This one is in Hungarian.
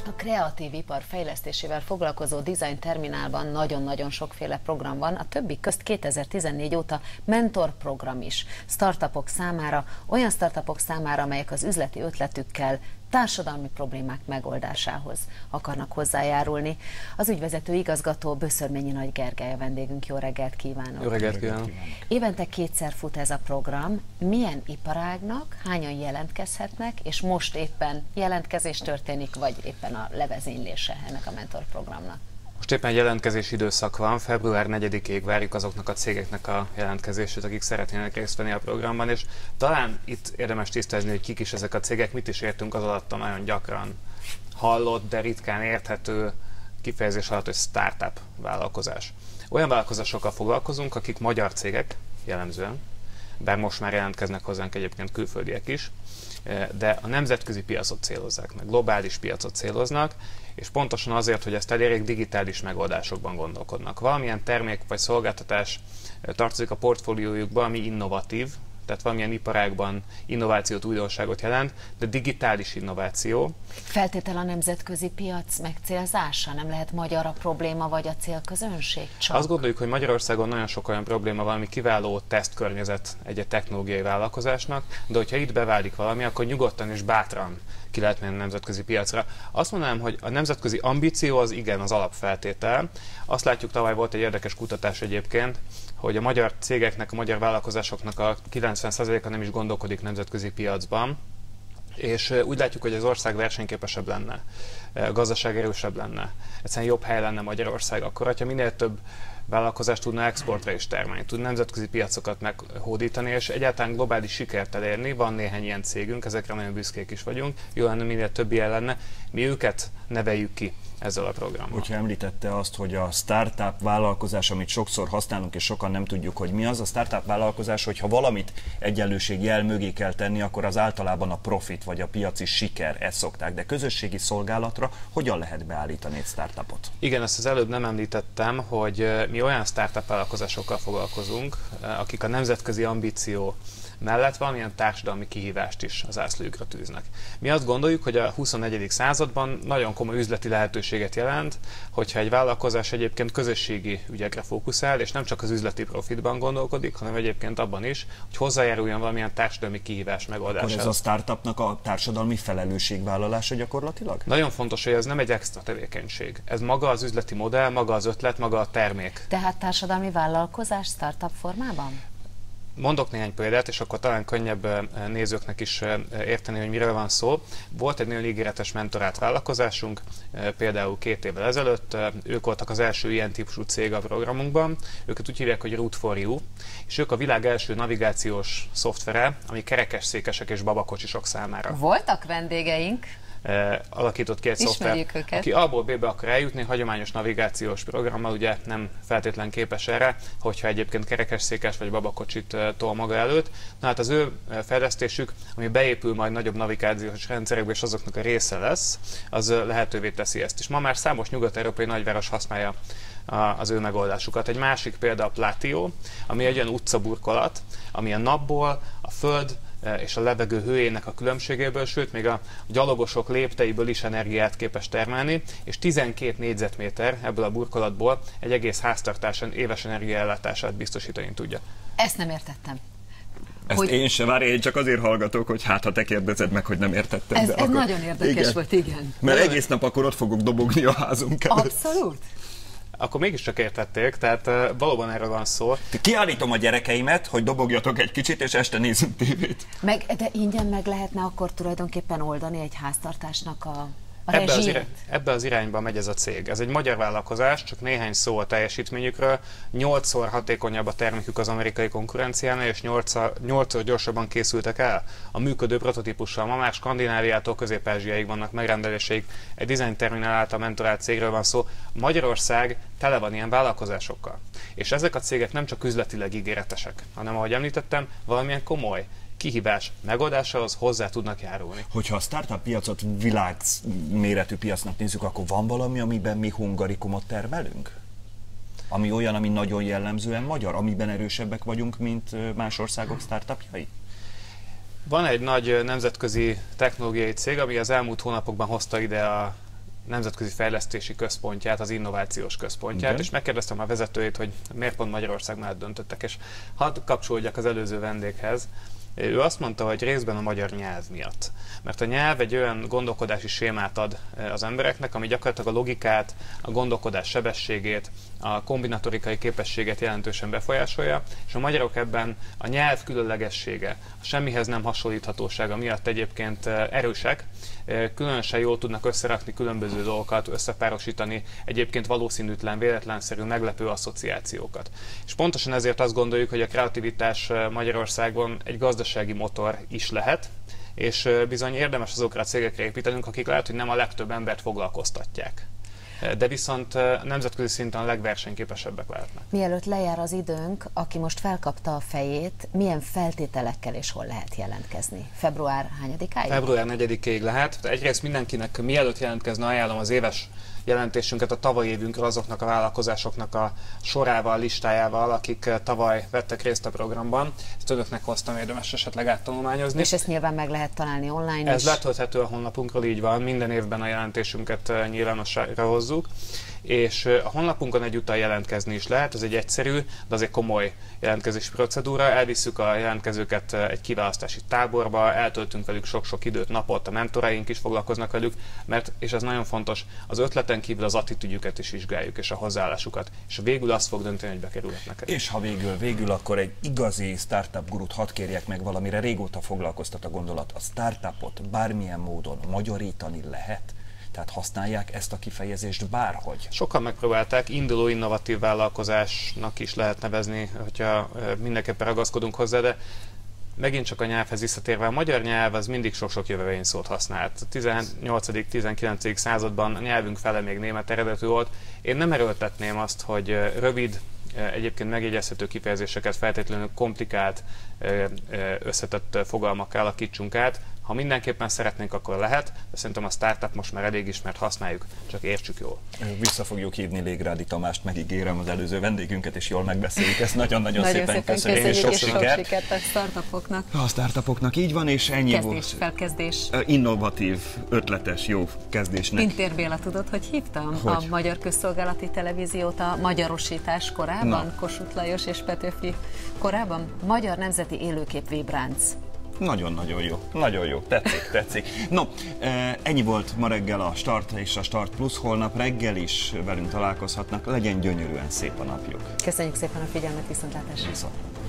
A kreatív ipar fejlesztésével foglalkozó Design Terminálban nagyon-nagyon sokféle program van, a többi közt 2014 óta mentorprogram is. Startupok számára, olyan startupok számára, amelyek az üzleti ötletükkel társadalmi problémák megoldásához akarnak hozzájárulni. Az ügyvezető igazgató Böszörményi Nagy Gergely a vendégünk. Jó reggelt kívánok! Jó reggelt kívánok! Évente kétszer fut ez a program. Milyen iparágnak, hányan jelentkezhetnek, és most éppen jelentkezés történik, vagy éppen a levezénylése ennek a mentorprogramnak? Most éppen jelentkezési időszak van, február 4-ig várjuk azoknak a cégeknek a jelentkezését, akik szeretnének részt venni a programban, és talán itt érdemes tisztázni, hogy kik is ezek a cégek, mit is értünk az alatt a nagyon gyakran hallott, de ritkán érthető kifejezés alatt, hogy startup vállalkozás. Olyan vállalkozásokkal foglalkozunk, akik magyar cégek jellemzően, bár most már jelentkeznek hozzánk egyébként külföldiek is, de a nemzetközi piacot célozzák meg, globális piacot céloznak, és pontosan azért, hogy ezt elérjék, digitális megoldásokban gondolkodnak. Valamilyen termék vagy szolgáltatás tartozik a portfóliójukba, ami innovatív, tehát valamilyen iparágban innovációt, újdonságot jelent, de digitális innováció. Feltétel a nemzetközi piac megcélzása? Nem lehet magyar a probléma, vagy a célközönség csak? Azt gondoljuk, hogy Magyarországon nagyon sok olyan probléma van, ami kiváló tesztkörnyezet egy technológiai vállalkozásnak, de hogyha itt beválik valami, akkor nyugodtan és bátran ki lehet menni a nemzetközi piacra. Azt mondanám, hogy a nemzetközi ambíció az igen, az alapfeltétel. Azt látjuk, tavaly volt egy érdekes kutatás egyébként, hogy a magyar cégeknek, a magyar vállalkozásoknak a 90%-a nem is gondolkodik nemzetközi piacban, és úgy látjuk, hogy az ország versenyképesebb lenne, a gazdaság erősebb lenne, egyszerűen jobb hely lenne Magyarország akkor, hogyha minél több vállalkozás tudna exportra is termelni, tud nemzetközi piacokat meghódítani, és egyáltalán globális sikert elérni. Van néhány ilyen cégünk, ezekre nagyon büszkék is vagyunk, jó lenne, minél több ilyen lenne, mi őket neveljük ki ezzel a programmal. Hogyha említette azt, hogy a startup vállalkozás, amit sokszor használunk, és sokan nem tudjuk, hogy mi az a startup vállalkozás, hogyha valamit egyenlőségjel mögé kell tenni, akkor az általában a profit vagy a piaci siker, ezt szokták. De közösségi szolgálatra hogyan lehet beállítani egy startupot? Igen, ezt az előbb nem említettem, hogy mi olyan startup vállalkozásokkal foglalkozunk, akik a nemzetközi ambíció mellett valamilyen társadalmi kihívást is az zászlójukra tűznek. Mi azt gondoljuk, hogy a 21. században nagyon komoly üzleti lehetőséget jelent, hogyha egy vállalkozás egyébként közösségi ügyekre fókuszál, és nem csak az üzleti profitban gondolkodik, hanem egyébként abban is, hogy hozzájáruljon valamilyen társadalmi kihívás megoldásához. Akkor ez a startupnak a társadalmi felelősségvállalása gyakorlatilag? Nagyon fontos, hogy ez nem egy extra tevékenység. Ez maga az üzleti modell, maga az ötlet, maga a termék. Tehát társadalmi vállalkozás startup formában? Mondok néhány példát, és akkor talán könnyebb nézőknek is érteni, hogy miről van szó. Volt egy nagyon ígéretes mentorált vállalkozásunk, például 2 évvel ezelőtt, ők voltak az első ilyen típusú cég a programunkban, őket úgy hívják, hogy Route for You, és ők a világ első navigációs szoftvere, ami kerekesszékesek és babakocsisok számára. Voltak vendégeink. Alakított ki egy szoftver, aki A-ból B-be akar eljutni, hagyományos navigációs programmal ugye nem feltétlen képes erre, hogyha egyébként kerekesszékes vagy babakocsit tol maga előtt. Na hát az ő fejlesztésük, ami beépül majd nagyobb navigációs rendszerekbe, és azoknak a része lesz, az lehetővé teszi ezt is. Ma már számos nyugat-európai nagyváros használja az ő megoldásukat. Egy másik példa a Platio, ami egy olyan utcaburkolat, ami a napból, a föld és a levegő hőjének a különbségéből, sőt még a gyalogosok lépteiből is energiát képes termelni, és 12 négyzetméter ebből a burkolatból egy egész háztartás éves energiaellátását biztosítani tudja. Ezt nem értettem. Ezt én sem, várj, én csak azért hallgatok, hogy hát ha te kérdezed meg, hogy nem értettem. Ez akkor... nagyon érdekes volt, igen. Mert egész nap akkor ott fogok dobogni a házunk előtt. Abszolút. Akkor mégiscsak értették, tehát valóban erről van szó. Kiállítom a gyerekeimet, hogy dobogjatok egy kicsit, és este nézünk tévét. De ingyen meg lehetne akkor tulajdonképpen oldani egy háztartásnak a rezsijét? Ebbe az irányba megy ez a cég. Ez egy magyar vállalkozás, csak néhány szó a teljesítményükről. 8-szor hatékonyabb a termékük az amerikai konkurenciánál, és 8-szor gyorsabban készültek el a működő prototípussal. Ma már Skandináviától Közép-Ázsiáig vannak megrendeléseik. Egy Design Terminál által mentorált cégről van szó. Magyarország tele van ilyen vállalkozásokkal. És ezek a cégek nem csak üzletileg ígéretesek, hanem ahogy említettem, valamilyen komoly kihívás megoldásához hozzá tudnak járulni. Hogyha a startup piacot világméretű piacnak nézzük, akkor van valami, amiben mi hungarikumot termelünk? Ami olyan, ami nagyon jellemzően magyar, amiben erősebbek vagyunk, mint más országok startupjai? Van egy nagy nemzetközi technológiai cég, ami az elmúlt hónapokban hozta ide a nemzetközi fejlesztési központját, az innovációs központját, és megkérdeztem a vezetőjét, hogy miért pont Magyarország mellett döntöttek, és hadd kapcsolódjak az előző vendéghez. Ő azt mondta, hogy részben a magyar nyelv miatt. Mert a nyelv egy olyan gondolkodási sémát ad az embereknek, ami gyakorlatilag a logikát, a gondolkodás sebességét, a kombinatorikai képességet jelentősen befolyásolja, és a magyarok ebben a nyelv különlegessége, a semmihez nem hasonlíthatósága miatt egyébként erősek, különösen jól tudnak összerakni különböző dolgokat, összepárosítani egyébként valószínűtlen, véletlenszerű, meglepő asszociációkat. És pontosan ezért azt gondoljuk, hogy a kreativitás Magyarországon egy gazdasági motor is lehet, és bizony érdemes azokra a cégekre építenünk, akik lehet, hogy nem a legtöbb embert foglalkoztatják, de viszont nemzetközi szinten a legversenyképesebbek lehetnek. Mielőtt lejár az időnk, aki most felkapta a fejét, milyen feltételekkel és hol lehet jelentkezni? Február hányadikáig? Február 4-ig lehet. Egyrészt mindenkinek, mielőtt jelentkezne, ajánlom az éves jelentésünket a tavalyi évünkről azoknak a vállalkozásoknak a sorával, listájával, akik tavaly vettek részt a programban. Ezt önöknek hoztam, érdemes esetleg áttanulmányozni. És ezt nyilván meg lehet találni online Ez is? letölthető a honlapunkról, így van. Minden évben a jelentésünket nyilvánosságra hozzuk. És a honlapunkon egyúttal jelentkezni is lehet, ez egy egyszerű, de az egy komoly jelentkezési procedúra. Elvisszük a jelentkezőket egy kiválasztási táborba, eltöltünk velük sok-sok időt, napot, a mentoraink is foglalkoznak velük, mert, és ez nagyon fontos, az ötleten kívül az attitűdjüket is vizsgáljuk, és a hozzáállásukat. És végül azt fog dönteni, hogy bekerülhetnek. És ha végül, akkor egy igazi startup gurút hadd kérjek meg valamire, régóta foglalkoztat a gondolat. A startupot bármilyen módon magyarítani lehet? Tehát használják ezt a kifejezést bárhogy? Sokan megpróbálták, induló innovatív vállalkozásnak is lehet nevezni, hogyha mindenképpen ragaszkodunk hozzá, de megint csak a nyelvhez visszatérve, a magyar nyelv az mindig sok-sok jövevényi szót használt. A 18.-19. században a nyelvünk fele még német eredetű volt. Én nem erőltetném azt, hogy rövid, egyébként megjegyezhető kifejezéseket feltétlenül komplikált, összetett fogalmakkal alakítsunk át. Ha mindenképpen szeretnénk, akkor lehet, de szerintem a startup most már elég ismert, használjuk, csak értsük jól. Vissza fogjuk hívni Légrádi Tamást, megígérem, az előző vendégünket, és jól megbeszéljük ezt. Nagyon-nagyon szépen köszönjük, és sok sikert a startupoknak. A startupoknak így van, és ennyi volt. Felkezdés. Innovatív, ötletes, jó kezdésnek. Pintér Béla, tudod, hogy hívtam? Hogy? A Magyar Közszolgálati Televíziót a magyarosítás korában, Kossuth Lajos és Petőfi korában. Magyar Nemzeti Élőkép Vébránc. Nagyon-nagyon jó. Nagyon jó. Tetszik. No, ennyi volt ma reggel a Start és a Start Plus. Holnap reggel is velünk találkozhatnak. Legyen gyönyörűen szép a napjuk. Köszönjük szépen a figyelmet, viszontlátásra. Viszont.